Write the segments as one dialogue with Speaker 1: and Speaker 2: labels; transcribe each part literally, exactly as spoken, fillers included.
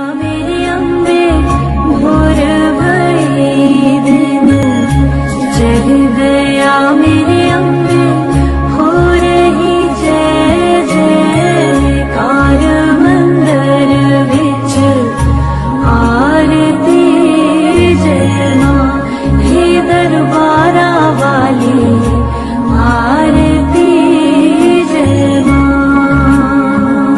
Speaker 1: मेरी अम्बे भोर भई दिन जग गया मेरी अम्बे हो रही जय जयकार मंदिर विच आरती जय मां हे दरबारा वाली आरती जय मां।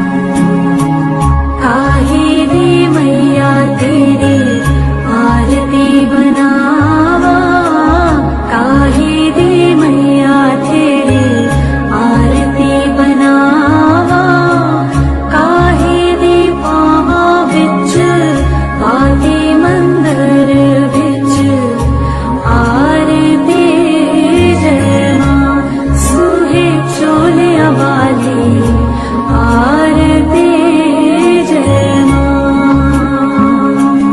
Speaker 1: काहे दी मैया तेरी आरती बनावा काहे दी मैया तेरी आरती बनावा काहे दी पावा विच पाती मंदिर विच आरती जय मां सुहे चोलिया वाली आरती जय मां।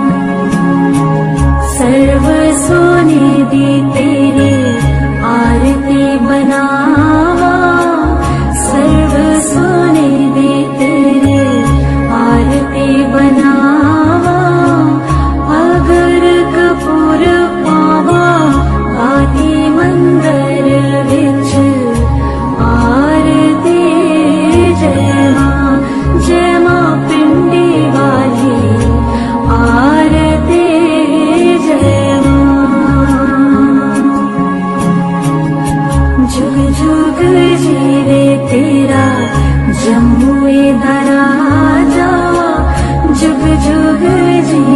Speaker 1: सर्व सोने दी तेरी आरती बनावा सर्व सोने दी तेरी आरती बनावा अगर कपूर पावा आदि मंदिर विच आरती जय मां जय मां पिंडी वाली आरती जय मां। जुग जुग जीवे तेरा जम्मू दा राजा जुग जुग जी